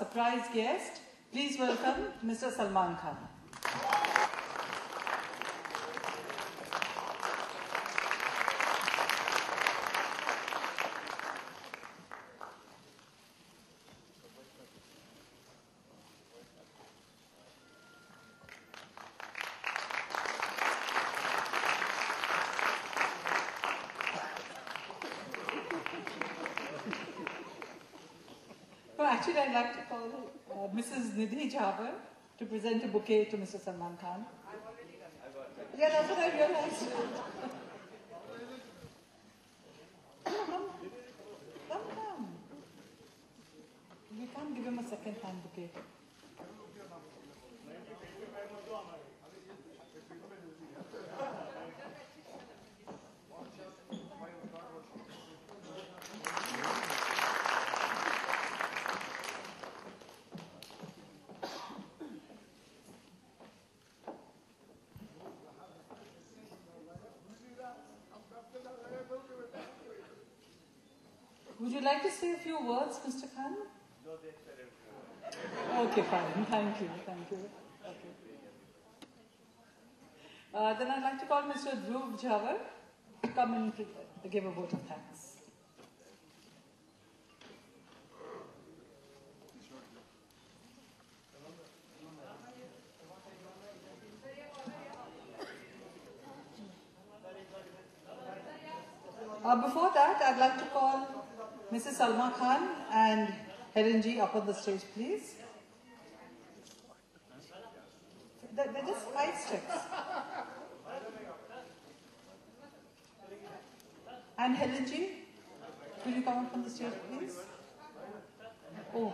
surprise guest. Please welcome Mr. Salman Khan. Actually, I'd like to call Mrs. Nidhi Jhavar to present a bouquet to Mr. Salman Khan. Yeah, that's what I realized. Come. We can't give him a second-hand bouquet. Would you like to say a few words, Mr. Khan? Okay, fine. Thank you. Okay. Then I'd like to call Mr. Dhruv Jhavar to come and give a vote of thanks. Before that, I'd like to call Mrs. Salma Khan and Helen G up on the stage, please. They're just five steps. And Helen G, will you come up on the stage, please? Oh.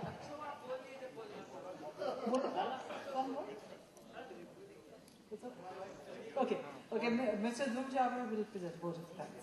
One more? Okay, Mr. Dhruv Jhavar will present both of thanks.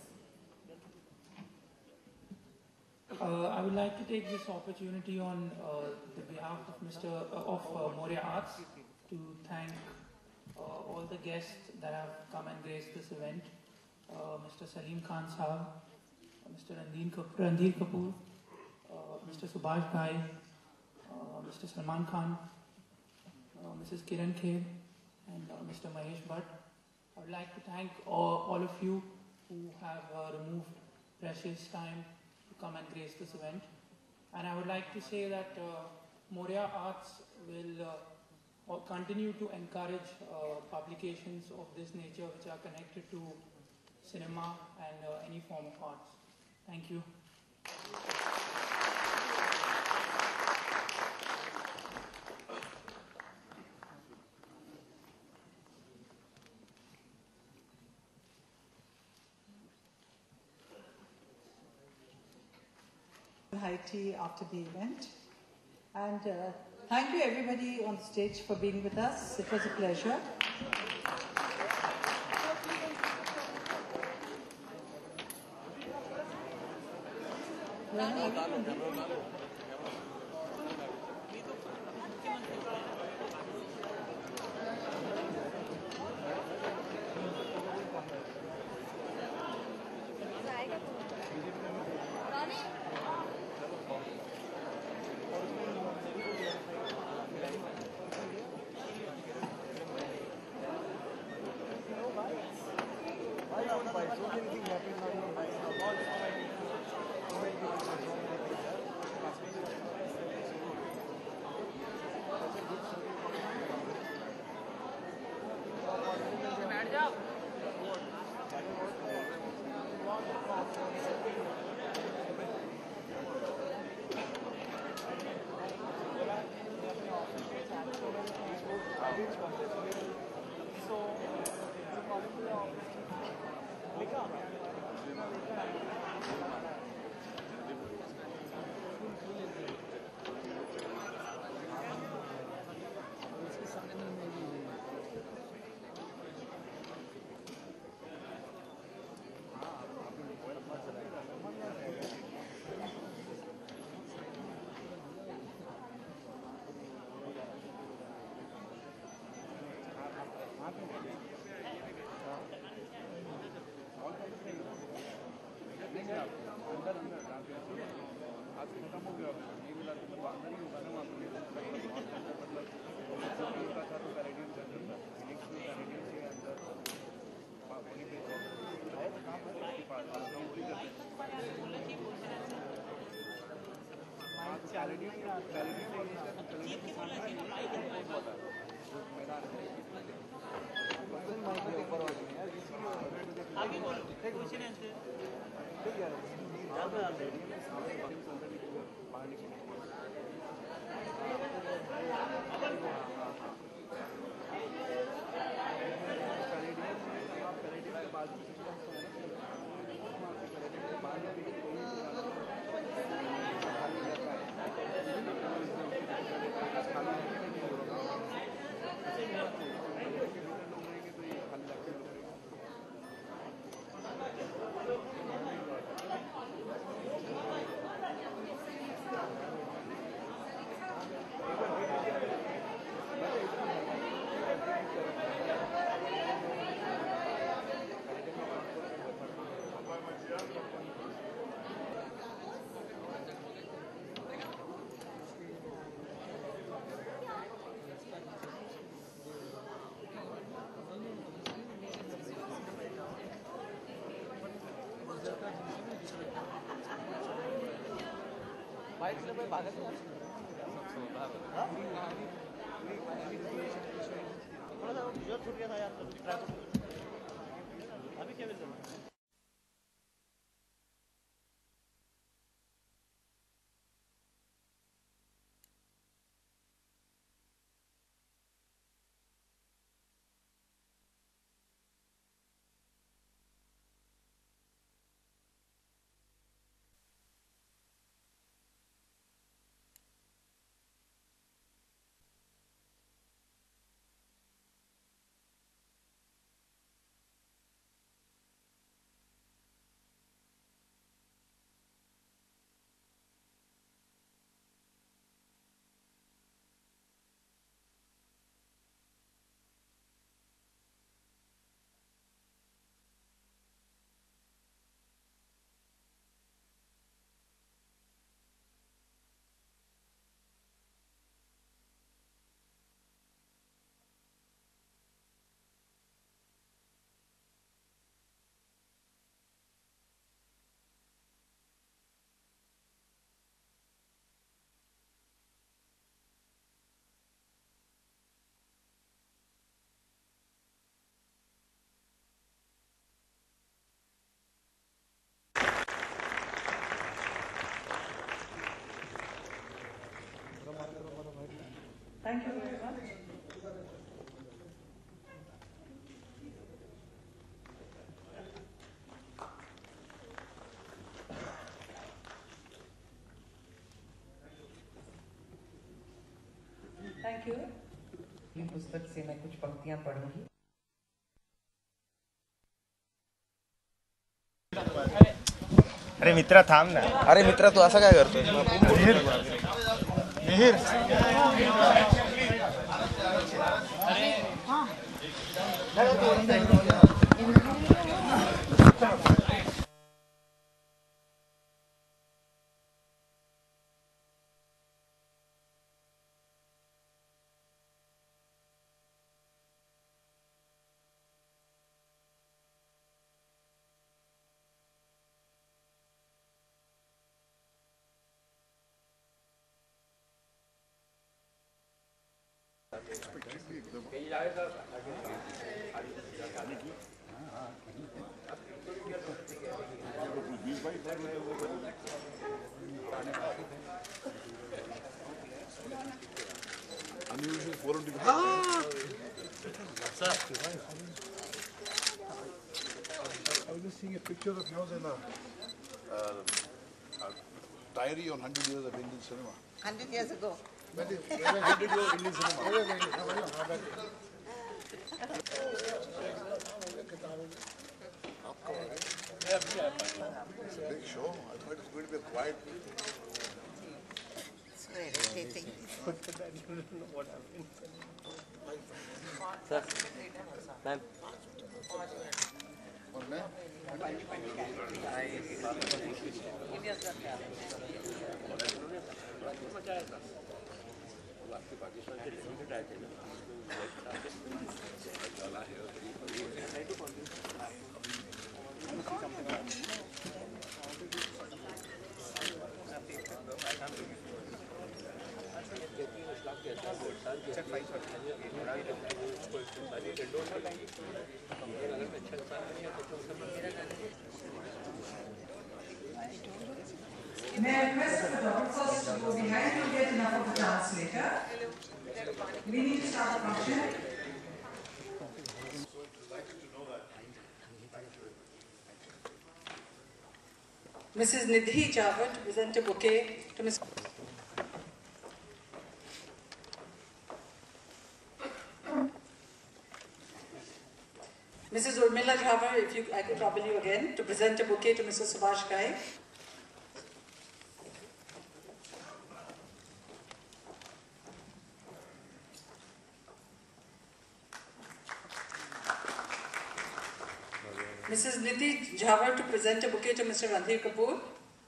I would like to take this opportunity on the behalf of Moria Arts to thank all the guests that have come and graced this event. Mr. Salim Khan Sahab, Mr. Randhir Kapoor, Mr. Subhash Bhai, Mr. Salman Khan, Mrs. Kiran Kher, and Mr. Mahesh Bhatt. I would like to thank all of you who have removed precious time come and grace this event. And I would like to say that Moria Arts will continue to encourage publications of this nature which are connected to cinema and any form of arts. Thank you. High tea after the event. And thank you everybody on stage for being with us. It was a pleasure. Thank you very much. Thank you. ये पुस्तक से मैं कुछ पंक्तियां पढ़ूंगी। अरे मित्रा थांब ना. अरे मित्रा तू असं काय करतोय? Mihir unusual forum to I was just seeing a picture of yours in a diary on 100 years of Indian cinema. 100 years ago. 100 years of Indian cinema. It's a big show. I thought it was going to be a quiet. It's very irritating. Sir, ma'am. One man. May I request the photographers to go behind to get enough of the translator? We need to start the function. Mrs. Nidhi Jawar to present a bouquet to Ms. Mrs. Urmila Jawar, I could trouble you again, to present a bouquet to Mr. Subhash Ghai. Mrs. Nidhi Jawar to present a bouquet to Mr. Randhir Kapoor.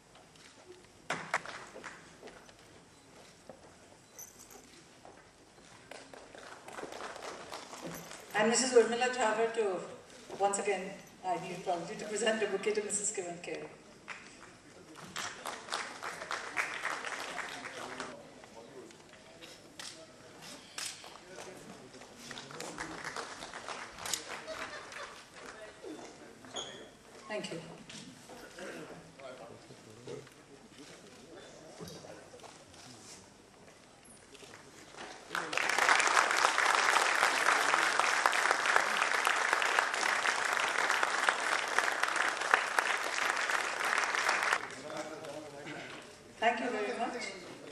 And Mrs. Urmila Jawar to, once again, I need probably to present a bouquet to Mrs. Kiran Kher. Thank you. Thank you very much.